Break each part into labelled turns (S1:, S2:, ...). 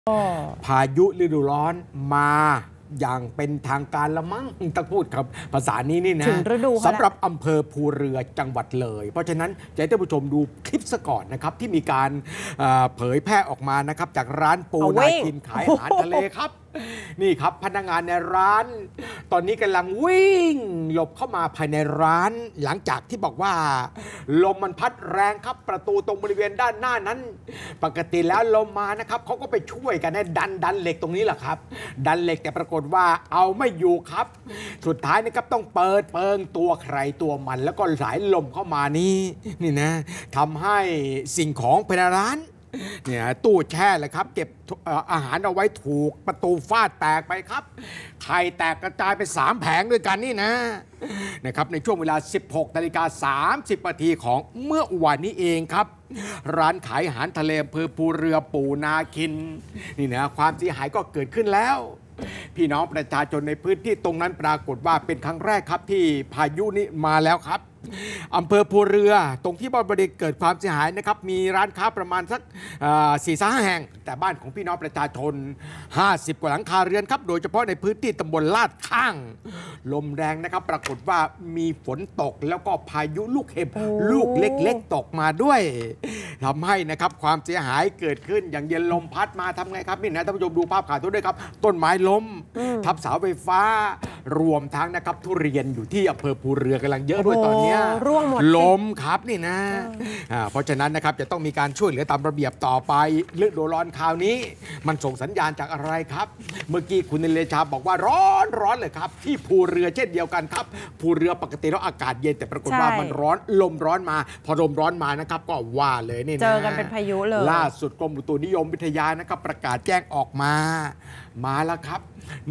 S1: พายุฤดูร้อนมาอย่างเป็นทางการละมั้งต้องพูดครับภาษานี้นี่นะสำหรับอำเภอภูเรือจังหวัดเลยเพราะฉะนั้นจะให้ท่านผู้ชมดูคลิปซะก่อนนะครับที่มีการเผยแพร่ออกมานะครับจากร้านปูนาคินขายอาหารทะเลครับนี่ครับพนักงานในร้านตอนนี้กำลังวิ่งหลบเข้ามาภายในร้านหลังจากที่บอกว่าลมมันพัดแรงครับประตูตรงบริเวณด้านหน้านั้นปกติแล้วลมมานะครับเขาก็ไปช่วยกันให้ดันเหล็กตรงนี้แหละครับดันเหล็กแต่ปรากฏว่าเอาไม่อยู่ครับสุดท้ายนะครับต้องเปิดเปิงตัวใครตัวมันแล้วก็สายลมเข้ามานี่นะทำให้สิ่งของภายในร้านเนี่ยตู้แช่เลยครับเก็บอาหารเอาไว้ถูกประตูฟาดแตกไปครับไข่แตกกระจายไป3แผงด้วยกันนี่นะครับในช่วงเวลา 16:30 นาทีของเมื่อวันนี้เองครับร้านขายอาหารทะเลอำเภอภูเรือปูนาคินนี่นะความเสียหายก็เกิดขึ้นแล้วพี่น้องประชาชนในพื้นที่ตรงนั้นปรากฏว่าเป็นครั้งแรกครับที่พายุนี้มาแล้วครับอำเภอภูเรือตรงที่บ้านบริเกิดความเสียหายนะครับมีร้านค้าประมาณสัก4-5 แห่งแต่บ้านของพี่น้องประชาชน50 กว่าหลังคาเรือนครับโดยเฉพาะในพื้นที่ตำบลลาดข้างลมแรงนะครับปรากฏว่ามีฝนตกแล้วก็พายุลูกเห็บลูกเล็กๆตกมาด้วยทำให้นะครับความเสียหายเกิดขึ้นอย่างเย็นลมพัดมาทำไงครับนี่นะท่านผู้ชมดูภาพข่าวด้วยครับต้นไม้ล้มทับเสาไฟฟ้ารวมทั้งนะครับทุเรียนอยู่ที่อำเภอภูเรือกำลังเยอะด้วยตอนนี้
S2: ร่วงหมด
S1: ลมครับนี่นะเพราะฉะนั้นนะครับจะต้องมีการช่วยเหลือตามระเบียบต่อไปฤดูร้อนคราวนี้มันส่งสัญญาณจากอะไรครับเมื่อกี้คุณนิเลชาบอกว่าร้อนเลยครับที่ภูเรือเช่นเดียวกันครับภูเรือปกติแล้วอากาศเย็นแต่ปรากฏว่ามันร้อนลมร้อนมาพอลมร้อนมานะครับก็ว่าเลยนี่นะ
S2: เจอกันเป็นพายุเลย
S1: ล่าสุดกรมอุตุนิยมวิทยานะครับประกาศแจ้งออกมาแล้วครับ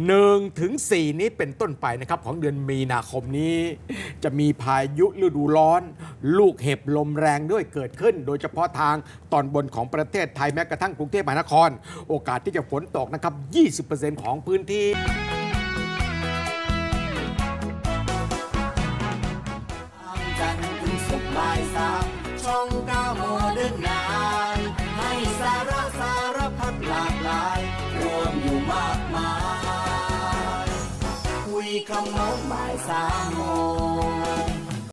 S1: 1-4นี้เป็นต้นไปนะครับของเดือนมีนาคมนี้จะมีพายุฤดูร้อนลูกเห็บลมแรงด้วยเกิดขึ้นโดยเฉพาะทางตอนบนของประเทศไทยแม้กระทั่งกรุงเทพมหานครโอกาสที่จะฝนตกนะครับ 20% ของพื้นที่
S3: จันทร์ถึงศุกร์บ่าย3ช่อง9โมเดิร์นไนน์ให้สาระพัดหลากหลายรวมอยู่มากมายคุยขโมงบ่าย3 โมง